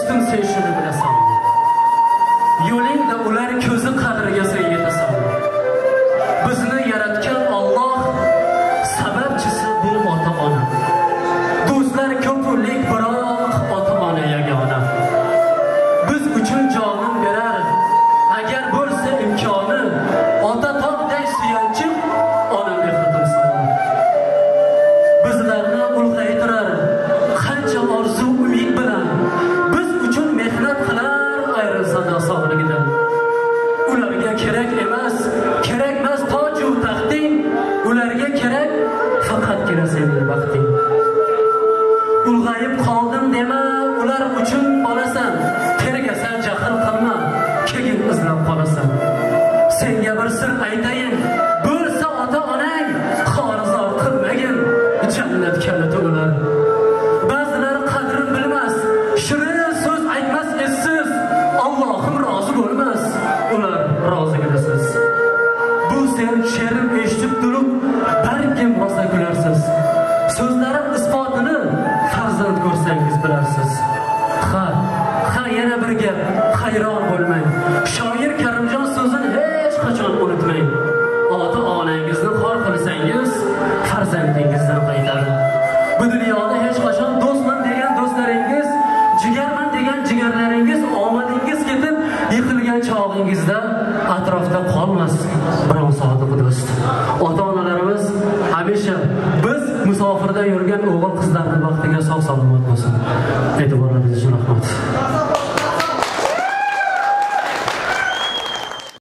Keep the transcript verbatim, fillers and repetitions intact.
ustun sen shuni bilasan. Yo'lingda ular ko'zi qadriga sen yetasan. Bizni yaratgan Alloh sababchisi bu ota-ona. Do'stlar ko'plik biroq ota-ona yagona. Biz uchun jonin berar, agar bo'lsa imkoni, ota tog'day suyanchiq, ona mehri qilsin. Bizlarni ulg'aytirar, qancha orzu umid bilan biz uchun mehnat qilar ayrilsa-da sog'ligidan. Ularga kerak emas, kerakmas toju taxting, ularga kerak faqatgina sening vaqting. Ulg'ayib qoldim dema, ular uchun olasan, tergasan jahl qilma, keyin izlab qolasan. Senga bir sir aytayin, bo'lsa ota-onang xorizor qilmagin, jannat kaliti ular. Ba'zilar qadrin bilmas, shirin so'z aytmas essiz, Allohim rozi bo'lmas, ular rozigilasiz. Bu sen she'rim eshitib turib, balkim rosa kularsiz. So'zlarim isbotini farzand ko'rsangiz bilarsiz. Ha, ha yana bir gap, hayron bo'lmang. Shoir Karimjon so'zini hech qachon unutmang. Ota-onangizni xor qilsangiz, farzandingizdan qaytadi. Bu dunyoda hech qachon do'stman degan do'stlaringiz, jigarman degan jigarlaringiz omadingiz ketib, yiqilgan chog'ingizda atrofda qolmas biror sodiq do'st. Ota-onalarimiz hamisha biz musofirda yurgan o'g'il qizlarning vaqtiga sog' salomat bo'lsin. E'tiborlaringiz uchun rahmat.